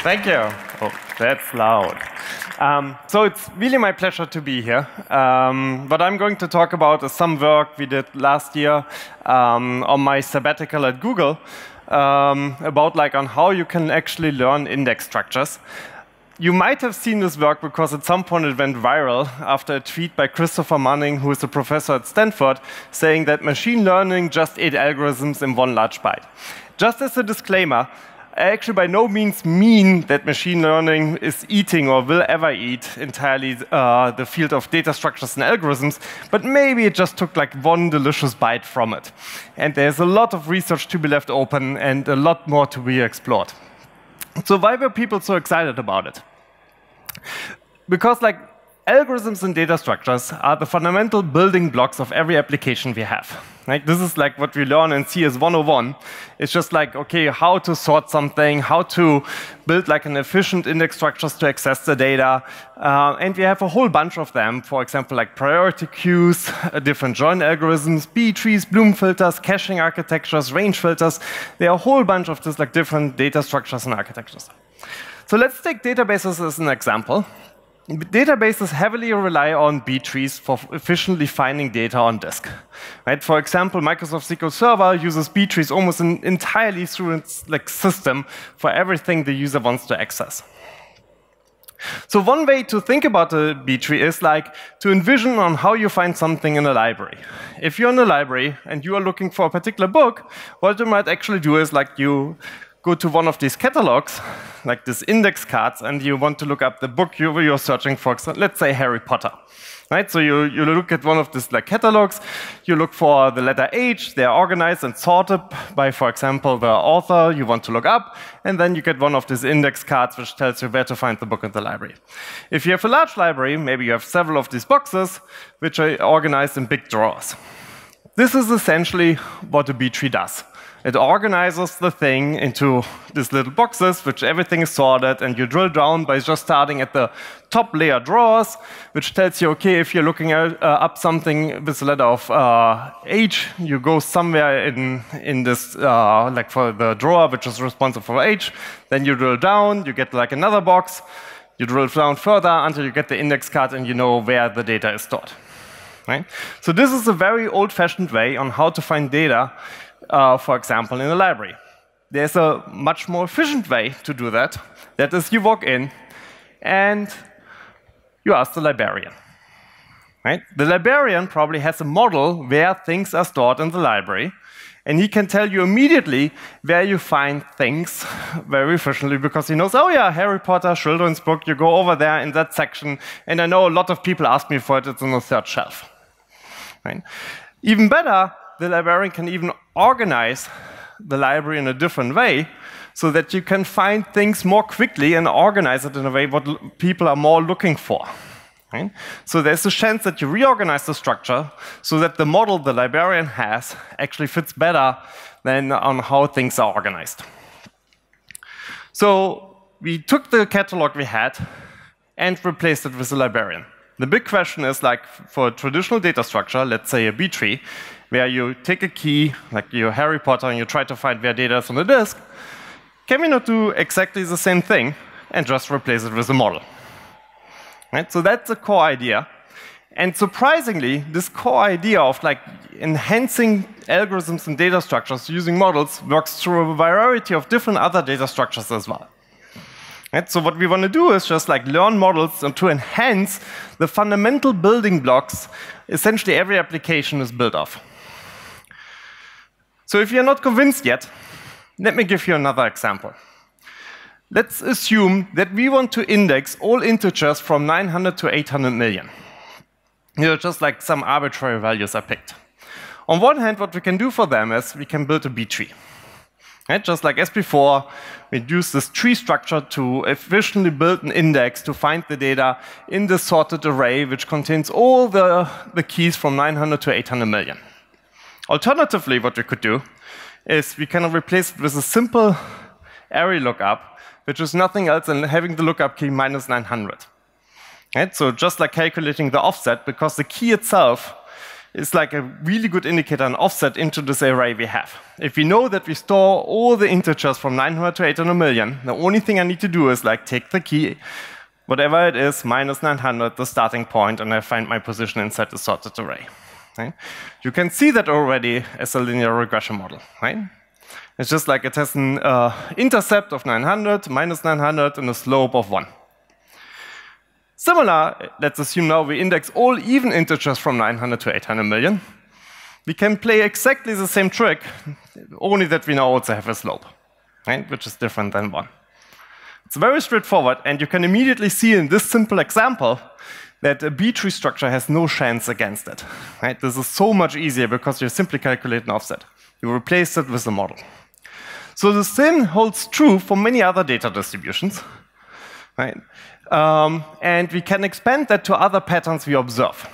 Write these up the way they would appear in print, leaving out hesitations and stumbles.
Thank you. Oh, that's loud. So it's really my pleasure to be here. What I'm going to talk about is some work we did last year on my sabbatical at Google about on how you can actually learn index structures. You might have seen this work because at some point it went viral after a tweet by Christopher Manning, who is a professor at Stanford, saying that machine learning just ate algorithms in one large bite. Just as a disclaimer, I actually by no means mean that machine learning is eating or will ever eat entirely the field of data structures and algorithms, but maybe it just took one delicious bite from it. And there's a lot of research to be left open and a lot more to be explored. So why were people so excited about it? Because algorithms and data structures are the fundamental building blocks of every application we have. This is what we learn in CS 101. It's just okay, how to sort something, how to build an efficient index structures to access the data. And we have a whole bunch of them, for example, priority queues, different join algorithms, B-trees, Bloom filters, caching architectures, range filters. There are a whole bunch of these different data structures and architectures. So let's take databases as an example. Databases heavily rely on B-trees for efficiently finding data on disk. For example, Microsoft SQL Server uses B-trees almost entirely through its system for everything the user wants to access. So one way to think about a B-tree is to envision on how you find something in a library. If you're in a library and you are looking for a particular book, what you might actually do is you go to one of these catalogs, these index cards, and you want to look up the book you're searching for, let's say Harry Potter. So you look at one of these catalogs, you look for the letter H, they're organized and sorted by, for example, the author you want to look up, and then you get one of these index cards which tells you where to find the book in the library. If you have a large library, maybe you have several of these boxes which are organized in big drawers. This is essentially what a B-tree does. It organizes the thing into these little boxes, which everything is sorted, and you drill down by just starting at the top layer drawers, which tells you, okay, if you're looking up something with the letter of H, you go somewhere in this, for the drawer, which is responsible for H, then you drill down, you get another box, you drill down further until you get the index card and you know where the data is stored. So this is a very old-fashioned way on how to find data, for example, in a library. There's a much more efficient way to do that. That is, you walk in and you ask the librarian. The librarian probably has a model where things are stored in the library, and he can tell you immediately where you find things very efficiently because he knows, oh yeah, Harry Potter, children's book, you go over there in that section, and I know a lot of people ask me for it, it's on the third shelf. Even better, the librarian can even organize the library in a different way so that you can find things more quickly and organize it in a way what people are more looking for. So there's a chance that you reorganize the structure so that the model the librarian has actually fits better than on how things are organized. So we took the catalog we had and replaced it with a librarian. The big question is, for a traditional data structure, let's say a B-tree, where you take a key, your Harry Potter, and you try to find where data is on the disk, can we not do exactly the same thing and just replace it with a model? So that's the core idea. And surprisingly, this core idea of enhancing algorithms and data structures using models works through a variety of different other data structures as well. So what we want to do is just learn models to enhance the fundamental building blocks essentially every application is built off. So if you're not convinced yet, let me give you another example. Let's assume that we want to index all integers from 900 to 800 million. Just some arbitrary values are picked. On one hand, what we can do for them is we can build a B-tree. Just as before, we use this tree structure to efficiently build an index to find the data in the sorted array, which contains all the keys from 900 to 800 million. Alternatively, what we could do is we can replace it with a simple array lookup, which is nothing else than having the lookup key minus 900. So just calculating the offset, because the key itself is like a really good indicator and offset into this array we have. If we know that we store all the integers from 900 to 800 million, the only thing I need to do is like take the key, whatever it is, minus 900, the starting point, and I find my position inside the sorted array. Right? You can see that already as a linear regression model. Right? It's just like it has an intercept of 900, minus 900, and a slope of 1. Similar, let's assume now we index all even integers from 900 to 800 million. We can play exactly the same trick, only that we now also have a slope, right? Which is different than 1. It's very straightforward, and you can immediately see in this simple example that a B-tree structure has no chance against it. Right? This is so much easier because you simply calculate an offset. You replace it with the model. So the same holds true for many other data distributions. Right? And we can expand that to other patterns we observe.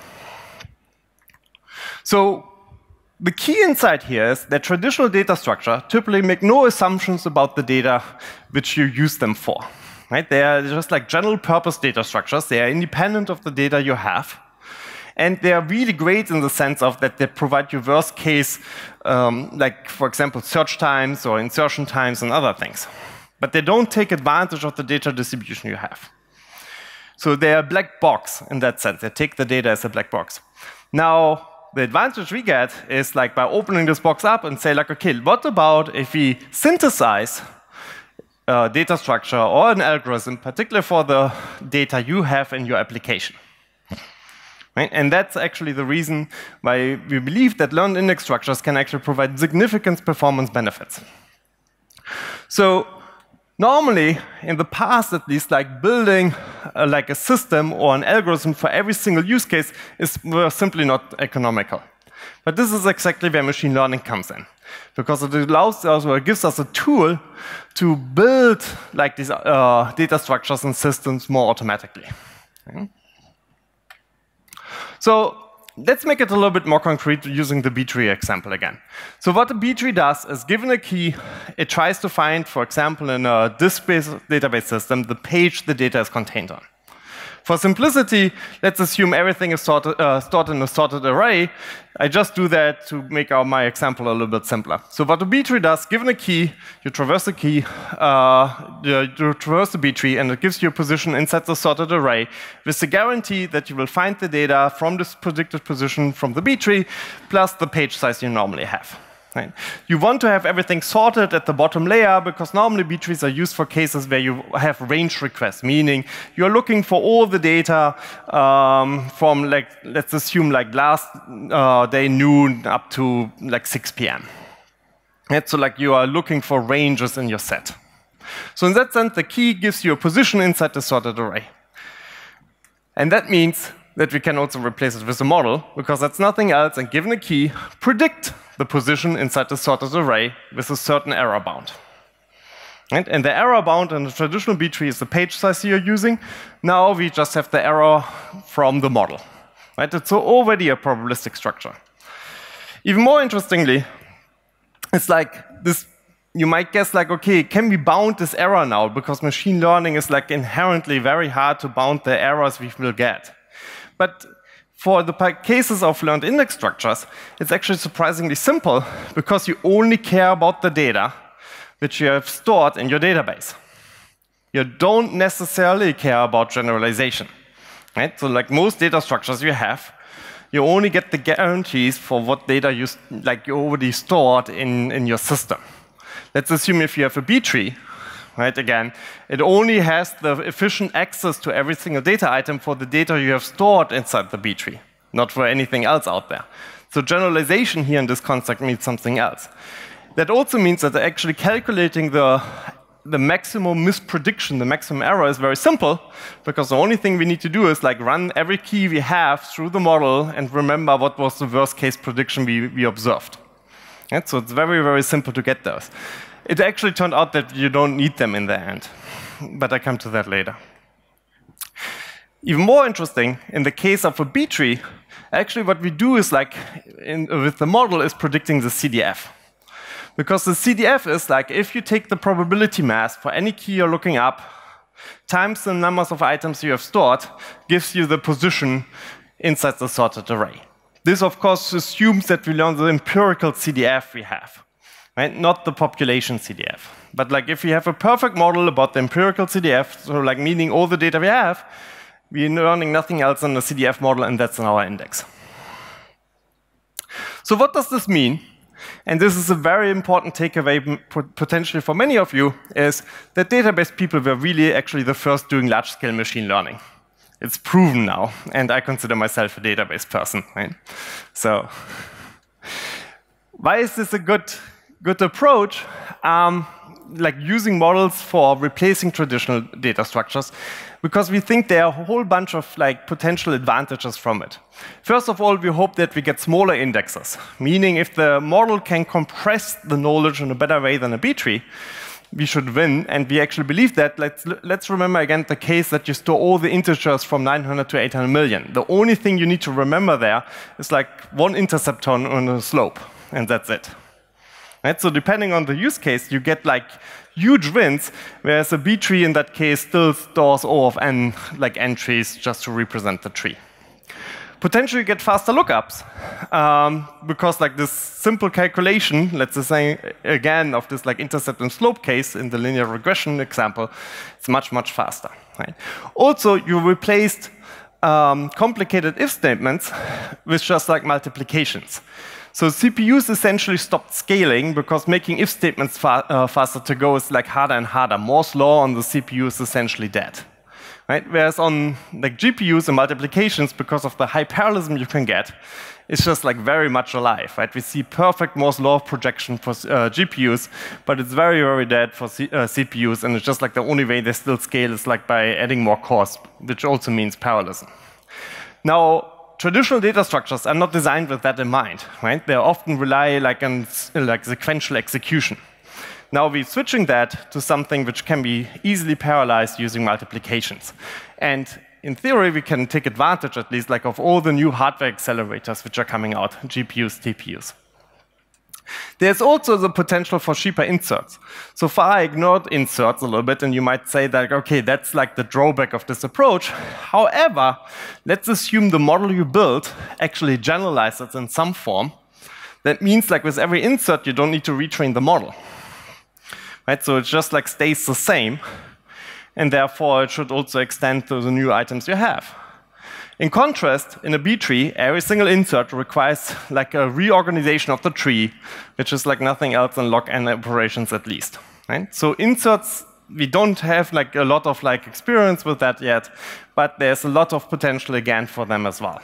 So the key insight here is that traditional data structure typically make no assumptions about the data which you use them for. Right? They are just like general purpose data structures. They are independent of the data you have. And they are really great in the sense of that they provide you worst case, like, for example, search times or insertion times and other things. But they don't take advantage of the data distribution you have. So they are a black box in that sense. They take the data as a black box. Now, the advantage we get is like by opening this box up and say, like, OK, what about if we synthesize a data structure or an algorithm, particularly for the data you have in your application? Right? And that's actually the reason why we believe that learned index structures can actually provide significant performance benefits. So normally, in the past at least, like building like a system or an algorithm for every single use case were simply not economical. But this is exactly where machine learning comes in, because it allows us, or it gives us a tool to build like these data structures and systems more automatically. Okay? So let's make it a little bit more concrete using the B-tree example again. So what the B-tree does is, given a key, it tries to find, for example, in a disk-based database system, the page the data is contained on. For simplicity, let's assume everything is stored in a sorted array. I just do that to make my example a little bit simpler. So what the B-tree does, given a key, you traverse the key, you traverse the B-tree, and it gives you a position inside the sorted array with the guarantee that you will find the data from this predicted position from the B-tree plus the page size you normally have. Right? You want to have everything sorted at the bottom layer, because normally B-trees are used for cases where you have range requests, meaning you're looking for all the data from, like, let's assume, like last day noon up to like 6 p.m. Right? So like you are looking for ranges in your set. So in that sense, the key gives you a position inside the sorted array. And that means that we can also replace it with a model, because that's nothing else than, given a key, predict the position inside the sorted array with a certain error bound. Right? And the error bound in the traditional B-tree is the page size you're using. Now we just have the error from the model. Right? It's already a probabilistic structure. Even more interestingly, it's like this. You might guess, like, OK, can we bound this error now? Because machine learning is like inherently very hard to bound the errors we will get. But for the cases of learned index structures, it's actually surprisingly simple, because you only care about the data which you have stored in your database. You don't necessarily care about generalization. Right? So like most data structures you have, you only get the guarantees for what data you already stored in your system. Let's assume if you have a B-tree, right, again, it only has the efficient access to every single data item for the data you have stored inside the B-tree, not for anything else out there. So generalization here in this concept means something else. That also means that actually calculating the maximum misprediction, the maximum error, is very simple, because the only thing we need to do is like run every key we have through the model and remember what was the worst case prediction we observed. Right? So it's very, very simple to get those. It actually turned out that you don't need them in the end, but I come to that later. Even more interesting, in the case of a B-tree, actually what we do is, like, with the model, is predicting the CDF. Because the CDF is like, if you take the probability mass for any key you're looking up times the numbers of items you have stored, gives you the position inside the sorted array. This, of course, assumes that we learn the empirical CDF we have, right? Not the population CDF. But like if we have a perfect model about the empirical CDF, so like meaning all the data we have, we're learning nothing else than the CDF model, and that's in our index. So what does this mean? And this is a very important takeaway potentially for many of you, is that database people were really actually the first doing large-scale machine learning. It's proven now, and I consider myself a database person, right? So why is this a good approach? Like using models for replacing traditional data structures, because we think there are a whole bunch of like potential advantages from it. First of all, we hope that we get smaller indexes, meaning if the model can compress the knowledge in a better way than a B-tree, we should win, and we actually believe that. Let's remember again the case that you store all the integers from 900 to 800 million. The only thing you need to remember there is like one interceptor on a slope, and that's it. Right? So depending on the use case, you get like huge wins, whereas a B-tree in that case still stores O of n, like entries, just to represent the tree. Potentially you get faster lookups, because like this simple calculation, let's just say again of this like intercept and slope case in the linear regression example, it's much, much faster. Right? Also, you replaced complicated if statements with just like multiplications. So CPUs essentially stopped scaling because making if statements faster to go is like harder and harder. Moore's law on the CPU is essentially dead. Right? Whereas on like GPUs and multiplications, because of the high parallelism you can get, it's just like very much alive. Right? We see perfect Moore's law projection for GPUs, but it's very, very dead for CPUs, and it's just like the only way they still scale is like by adding more cores, which also means parallelism. Now, traditional data structures are not designed with that in mind, right? They often rely like on like sequential execution. Now we're switching that to something which can be easily parallelized using multiplications. And in theory, we can take advantage at least like of all the new hardware accelerators which are coming out, GPUs, TPUs. There's also the potential for cheaper inserts. So far, I ignored inserts a little bit, and you might say that, okay, that's like the drawback of this approach. However, let's assume the model you built actually generalizes in some form. That means like with every insert, you don't need to retrain the model. Right? So it just like stays the same, and therefore it should also extend to the new items you have. In contrast, in a B-tree, every single insert requires like a reorganization of the tree, which is like nothing else than log n operations at least. Right? So inserts, we don't have like a lot of like experience with that yet, but there's a lot of potential again for them as well.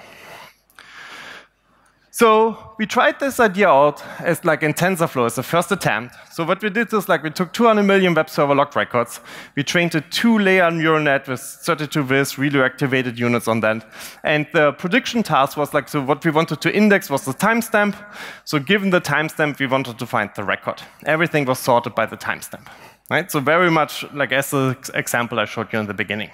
So we tried this idea out as like in TensorFlow as a first attempt. So what we did is like we took 200 million web server log records. We trained a 2-layer neural net with 32 viz ReLU-activated units on that. And the prediction task was like, so what we wanted to index was the timestamp. So given the timestamp, we wanted to find the record. Everything was sorted by the timestamp. Right? So very much like as the example I showed you in the beginning.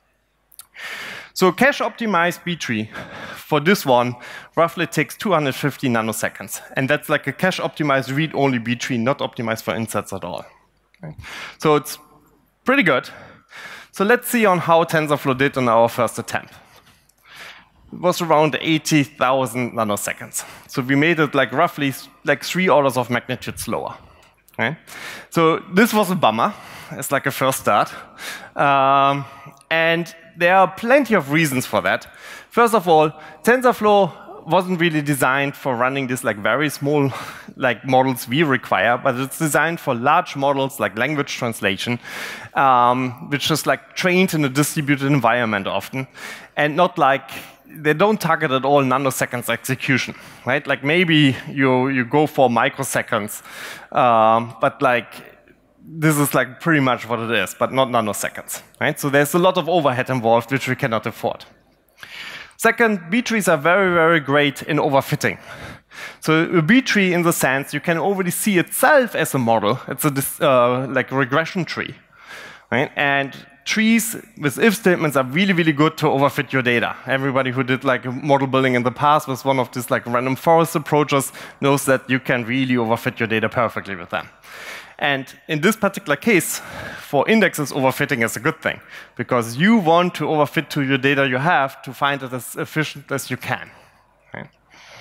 So cache-optimized B-tree for this one roughly takes 250 nanoseconds. And that's like a cache-optimized read-only B-tree, not optimized for inserts at all. Okay. So it's pretty good. So let's see on how TensorFlow did on our first attempt. It was around 80,000 nanoseconds. So we made it like roughly like 3 orders of magnitude slower. Okay. So this was a bummer. It's like a first start. And there are plenty of reasons for that. First of all, TensorFlow wasn't really designed for running this like very small like models we require, but it's designed for large models like language translation, which is like trained in a distributed environment often, and not like they don't target at all nanoseconds execution, right? Like maybe you go for microseconds, but like this is like pretty much what it is, but not nanoseconds, right? So there's a lot of overhead involved, which we cannot afford. Second, B-trees are very, very great in overfitting. So a B-tree, in the sense, you can already see itself as a model. It's a like regression tree, right? And trees with if statements are really, really good to overfit your data. Everybody who did like model building in the past with one of these like random forest approaches knows that you can really overfit your data perfectly with them. And in this particular case, for indexes, overfitting is a good thing, because you want to overfit to your data you have to find it as efficient as you can. Right?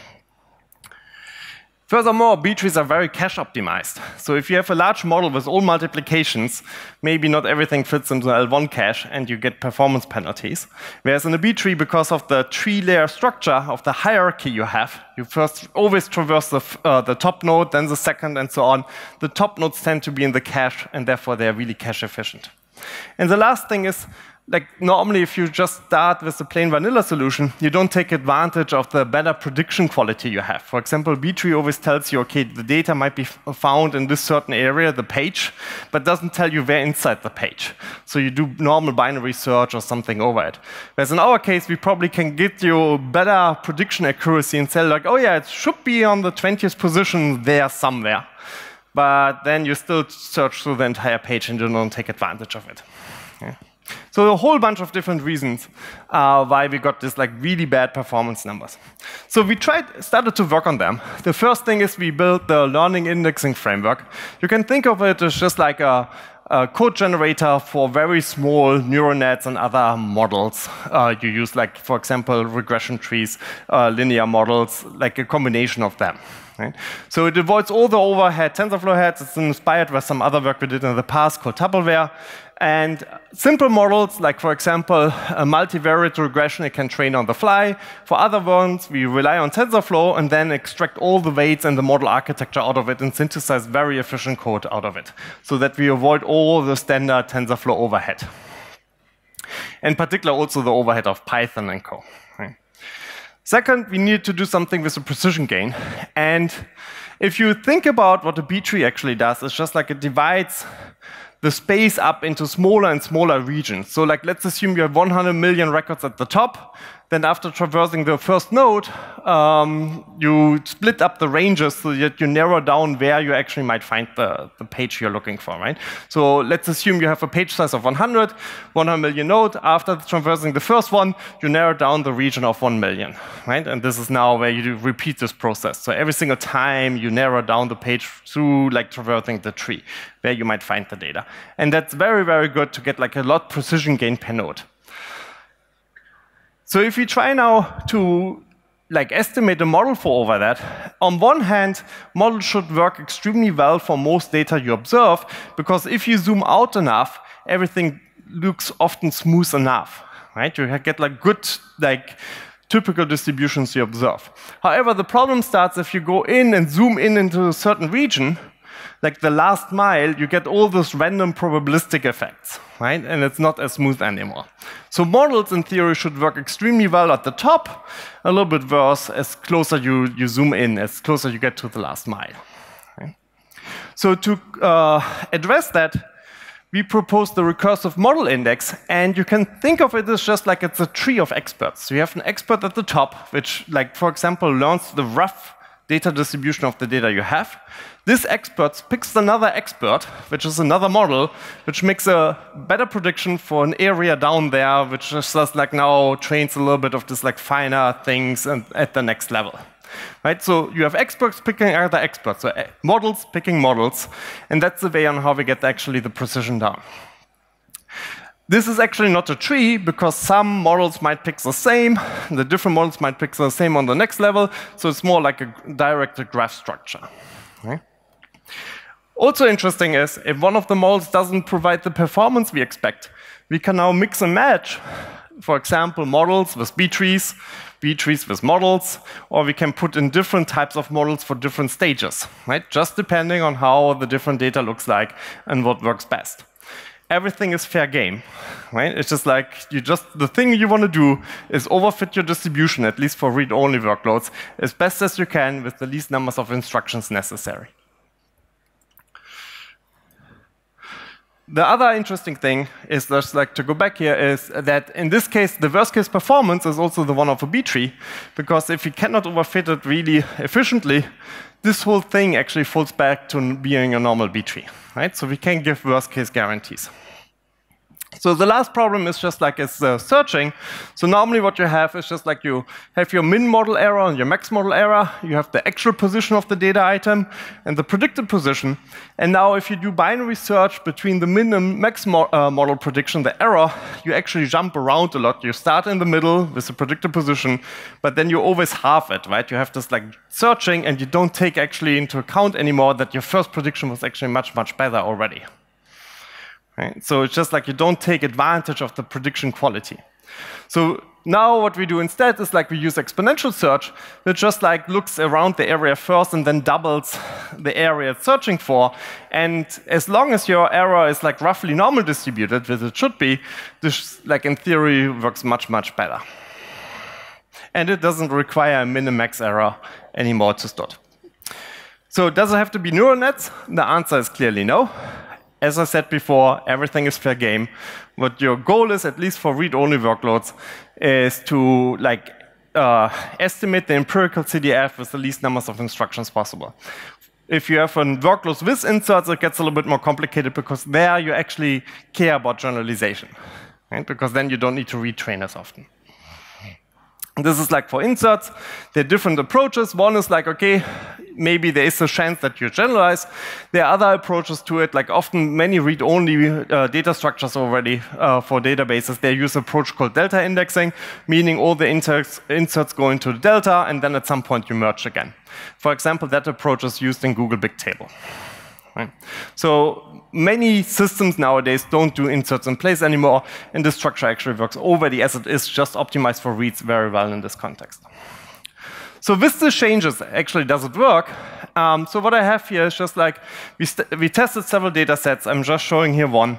Furthermore, B-trees are very cache optimized. So if you have a large model with all multiplications, maybe not everything fits into L1 cache and you get performance penalties. Whereas in a B-tree, because of the tree layer structure of the hierarchy you have, you first always traverse the top node, then the second, and so on. The top nodes tend to be in the cache, and therefore they're really cache efficient. And the last thing is, like normally if you just start with a plain vanilla solution, you don't take advantage of the better prediction quality you have. For example, B-tree always tells you, okay, the data might be found in this certain area, the page, but doesn't tell you where inside the page. So you do normal binary search or something over it. Whereas in our case, we probably can get you better prediction accuracy and say like, oh yeah, it should be on the 20th position there somewhere. But then you still search through the entire page and you don't take advantage of it. Yeah. So a whole bunch of different reasons why we got this like really bad performance numbers. So we started to work on them. The first thing is we built the learning indexing framework. You can think of it as just like a code generator for very small neural nets and other models. You use like, for example, regression trees, linear models, like a combination of them. Right? So it avoids all the overhead TensorFlow heads. It's inspired by some other work we did in the past called Tuppleware. And simple models, like for example, a multivariate regression, it can train on the fly. For other ones, we rely on TensorFlow and then extract all the weights and the model architecture out of it and synthesize very efficient code out of it, so that we avoid all the standard TensorFlow overhead. In particular, also the overhead of Python and Co. Right? Second, we need to do something with the precision gain. And if you think about what a B-tree actually does, it's just like it divides the space up into smaller and smaller regions. So like, let's assume you have 100 million records at the top. Then after traversing the first node, you split up the ranges so that you narrow down where you actually might find the page you're looking for, right? So let's assume you have a page size of 100 million node. After traversing the first one, you narrow down the region of 1 million, right? And this is now where you repeat this process. So every single time you narrow down the page through like traversing the tree, where you might find the data. And that's very, very good to get like a lot precision gain per node. So if we try now to like estimate a model for over that, on one hand, models should work extremely well for most data you observe, because if you zoom out enough, everything looks often smooth enough, right? You get like good, like typical distributions you observe. However, the problem starts if you go in and zoom in into a certain region, like the last mile, you get all those random probabilistic effects, right? And it's not as smooth anymore. So models, in theory, should work extremely well at the top, a little bit worse as closer you zoom in, as closer you get to the last mile. Okay? So to address that, we proposed the recursive model index, and you can think of it as just like it's a tree of experts. So you have an expert at the top, which, like, for example, learns the rough data distribution of the data you have. This expert picks another expert, which is another model, which makes a better prediction for an area down there, which just like now trains a little bit of this like finer things at the next level. Right? So you have experts picking other experts, so models picking models, and that's the way on how we get actually the precision down. This is actually not a tree, because some models might pick the same, the different models might pick the same on the next level, so it's more like a directed graph structure. Okay? Also interesting is, if one of the models doesn't provide the performance we expect, we can now mix and match, for example, models with B-trees, B-trees with models, or we can put in different types of models for different stages, right? Just depending on how the different data looks like and what works best. Everything is fair game, right? It's just like, the thing you want to do is overfit your distribution, at least for read-only workloads, as best as you can with the least numbers of instructions necessary. The other interesting thing is, just like to go back here, is that in this case, the worst case performance is also the one of a B-tree, because if you cannot overfit it really efficiently, this whole thing actually falls back to being a normal B-tree, right? So we can give worst case guarantees. So the last problem is just like it's searching. So normally what you have is just like you have your min model error and your max model error. You have the actual position of the data item and the predicted position. And now if you do binary search between the min and max model prediction, the error, you actually jump around a lot. You start in the middle with the predicted position, but then you always halve it, right? You have this like searching and you don't take actually into account anymore that your first prediction was actually much, much better already. Right? So it's just like you don't take advantage of the prediction quality. So now what we do instead is like we use exponential search, which just like looks around the area first and then doubles the area it's searching for. And as long as your error is like roughly normal distributed, which it should be, this like in theory works much, much better. And it doesn't require a min and max error anymore to start. So does it have to be neural nets? The answer is clearly no. As I said before, everything is fair game. What your goal is, at least for read-only workloads, is to like estimate the empirical CDF with the least numbers of instructions possible. If you have a workload with inserts, it gets a little bit more complicated because there you actually care about generalization, right? Because then you don't need to retrain as often. This is like for inserts. There are different approaches. One is like, okay, maybe there is a chance that you generalize. There are other approaches to it, like often many read-only data structures already for databases. They use an approach called delta indexing, meaning all the inserts go into the delta, and then at some point you merge again. For example, that approach is used in Google Bigtable. Right. So many systems nowadays don't do inserts in place anymore, and this structure actually works already as it is, just optimized for reads very well in this context. So with the changes, actually, does it work? So what I have here is just like, we tested several data sets. I'm just showing here one.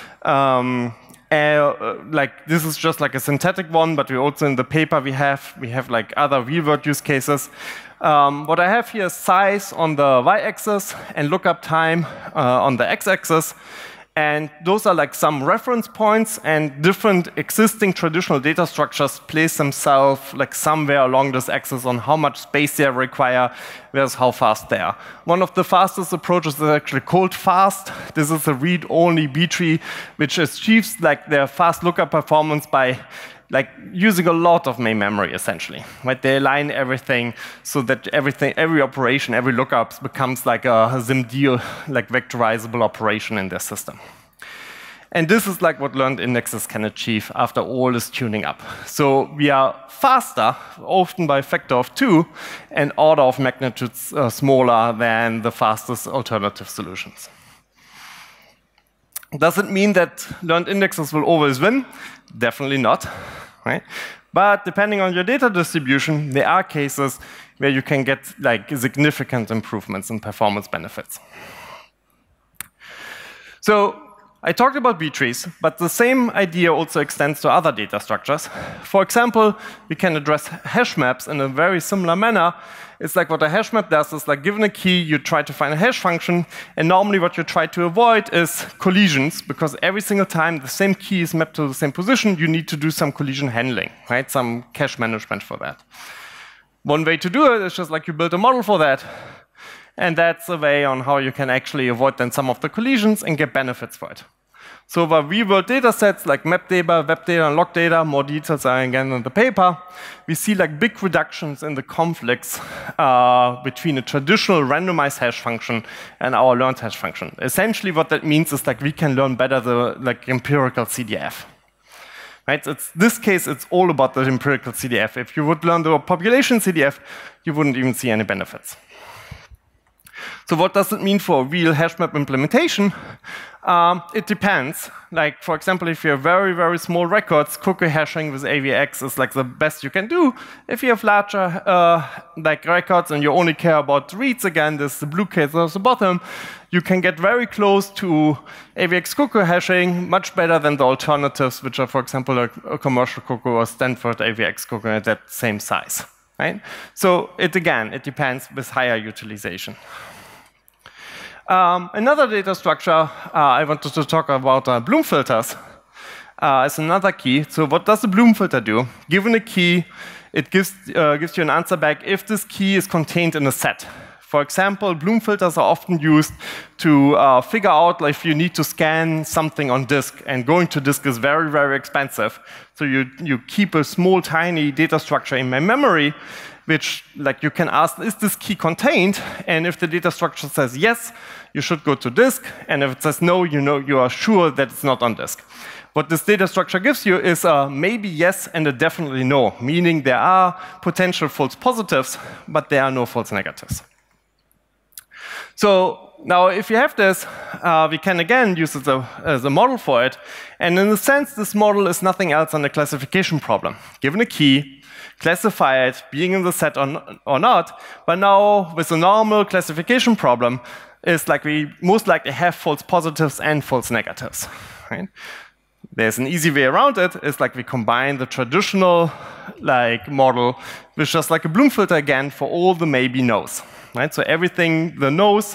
Like this is just like a synthetic one, but we also in the paper we have like other real-world use cases. What I have here is size on the y-axis and lookup time on the x-axis. And those are like some reference points, and different existing traditional data structures place themselves like somewhere along this axis on how much space they require versus how fast they are. One of the fastest approaches is actually called fast. This is a read-only B-tree, which achieves like their fast lookup performance by like using a lot of main memory, essentially. Right? They align everything so that every operation, every lookup becomes like a SIMD, like vectorizable operation in their system. And this is like what learned indexes can achieve after all this tuning up. So we are faster, often by a factor of 2, and order of magnitude smaller than the fastest alternative solutions. Does it mean that learned indexes will always win? Definitely not. Right? But depending on your data distribution, there are cases where you can get like significant improvements in performance benefits. So I talked about B-trees, but the same idea also extends to other data structures. For example, we can address hash maps in a very similar manner. It's like what a hash map does is like given a key, you try to find a hash function, and normally what you try to avoid is collisions, because every single time the same key is mapped to the same position, you need to do some collision handling, right? Some cache management for that. One way to do it is just like you build a model for that, and that's a way on how you can actually avoid then some of the collisions and get benefits for it. So for real-world data sets like map data, web data, and log data, more details are again in the paper, we see like big reductions in the conflicts between a traditional randomized hash function and our learned hash function. Essentially what that means is like we can learn better the like empirical CDF. Right? This case, it's all about the empirical CDF. If you would learn the population CDF, you wouldn't even see any benefits. So what does it mean for real hash map implementation? It depends. Like, for example, if you have very, very small records, cookie hashing with AVX is like the best you can do. If you have larger like records and you only care about reads, again, this is the blue case at the bottom, you can get very close to AVX cookie hashing, much better than the alternatives, which are, for example, a commercial cookie or Stanford AVX cookie at that same size. Right? So it depends with higher utilization. Another data structure I wanted to talk about Bloom filters is another key. So what does the Bloom filter do? Given a key, it gives you an answer back if this key is contained in a set. For example, Bloom filters are often used to figure out if you need to scan something on disk, and going to disk is very, very expensive. So you keep a small, tiny data structure in memory, which like you can ask, is this key contained? And if the data structure says yes, you should go to disk. And if it says no, you are sure that it's not on disk. What this data structure gives you is a maybe yes and a definitely no, meaning there are potential false positives, but there are no false negatives. So now if you have this, we can again use it as a model for it. And in a sense, this model is nothing else than a classification problem. Given a key, classify it, being in the set or not, but now with a normal classification problem, is like we most likely have false positives and false negatives. Right? There's an easy way around it. It's like we combine the traditional model with just like a Bloom filter again for all the maybe no's. Right? So everything the no's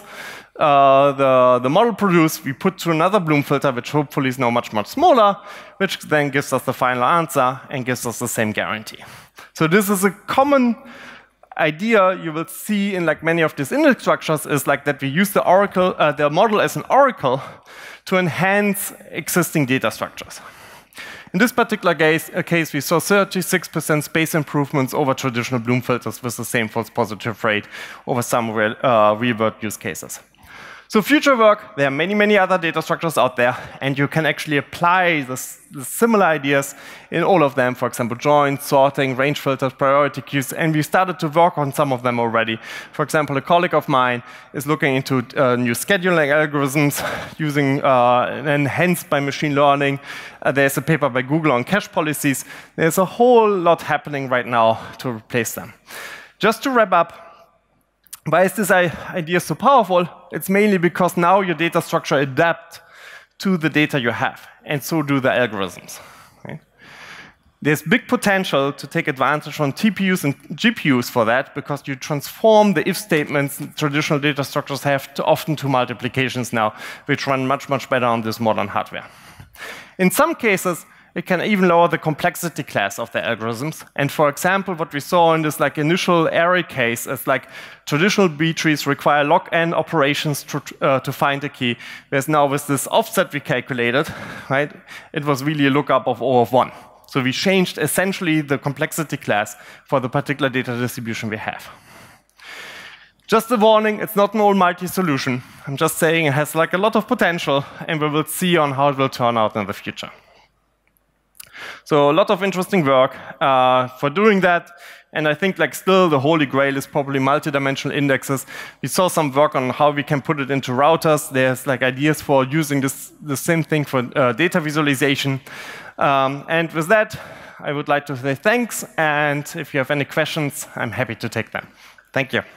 the model produced, we put to another Bloom filter, which hopefully is now much, much smaller, which then gives us the final answer and gives us the same guarantee. So this is a common idea you will see in like many of these index structures, is like that we use the model as an oracle to enhance existing data structures. In this particular case, we saw 36% space improvements over traditional Bloom filters with the same false positive rate over some real-world use cases. So future work, there are many, many other data structures out there, and you can actually apply the similar ideas in all of them. For example, joins, sorting, range filters, priority queues, and we started to work on some of them already. For example, a colleague of mine is looking into new scheduling algorithms using enhanced by machine learning. There's a paper by Google on cache policies. There's a whole lot happening right now to replace them. Just to wrap up, why is this idea so powerful? It's mainly because now your data structure adapts to the data you have, and so do the algorithms. Right? There's big potential to take advantage from TPUs and GPUs for that, because you transform the if statements traditional data structures have often to multiplications now, which run much, much better on this modern hardware. In some cases, it can even lower the complexity class of the algorithms. And for example, what we saw in this initial array case is traditional B trees require log-n operations to find a key. Whereas now with this offset we calculated, right, it was really a lookup of O of 1. So we changed essentially the complexity class for the particular data distribution we have. Just a warning, it's not an almighty solution. I'm just saying it has a lot of potential, and we will see on how it will turn out in the future. So a lot of interesting work for doing that. And I think still the holy grail is probably multi-dimensional indexes. We saw some work on how we can put it into routers. There's ideas for using the same thing for data visualization. And with that, I would like to say thanks. And if you have any questions, I'm happy to take them. Thank you.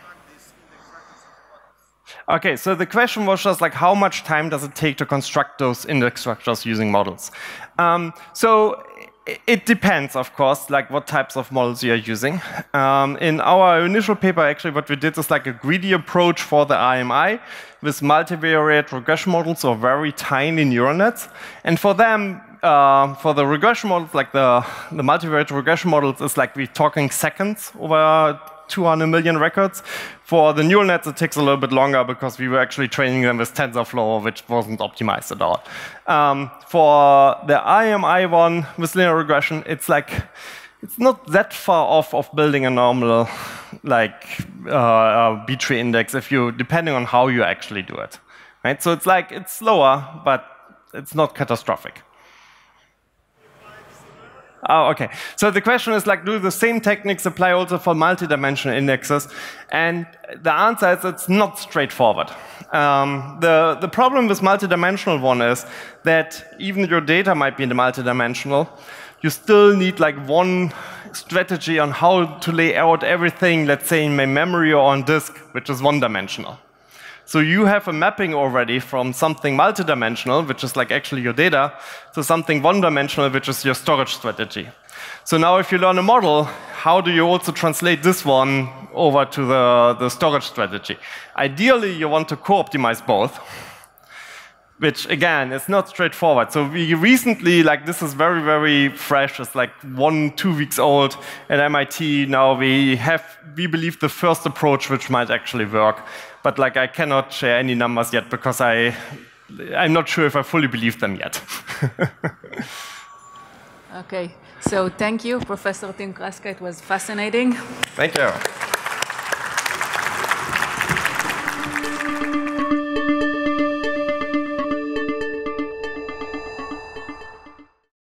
OK, so the question was just how much time does it take to construct those index structures using models? So it depends, of course, what types of models you're using. In our initial paper, actually, what we did is a greedy approach for the IMI with multivariate regression models or very tiny neural nets. And for them, for the regression models, the multivariate regression models, is we're talking seconds over 200 million records. For the neural nets, it takes a little bit longer because we were actually training them with TensorFlow, which wasn't optimized at all. For the IMI one with linear regression, it's not that far off of building a normal B-tree index depending on how you actually do it. Right? So it's slower, but it's not catastrophic. Oh, OK. So the question is, do the same techniques apply also for multi-dimensional indexes? And the answer is it's not straightforward. The problem with multi-dimensional one is that even your data might be in the multi-dimensional, you still need one strategy on how to lay out everything, let's say in my memory or on disk, which is one-dimensional. So you have a mapping already from something multidimensional, which is actually your data, to something one-dimensional, which is your storage strategy. So now if you learn a model, how do you also translate this one over to the storage strategy? Ideally, you want to co-optimize both. which again is not straightforward. So we recently, like this is very, very fresh, it's like 1-2 weeks old at MIT. Now we believe the first approach which might actually work. But like I cannot share any numbers yet because I'm not sure if I fully believe them yet. Okay, so thank you, Professor Tim Kraska. It was fascinating. Thank you.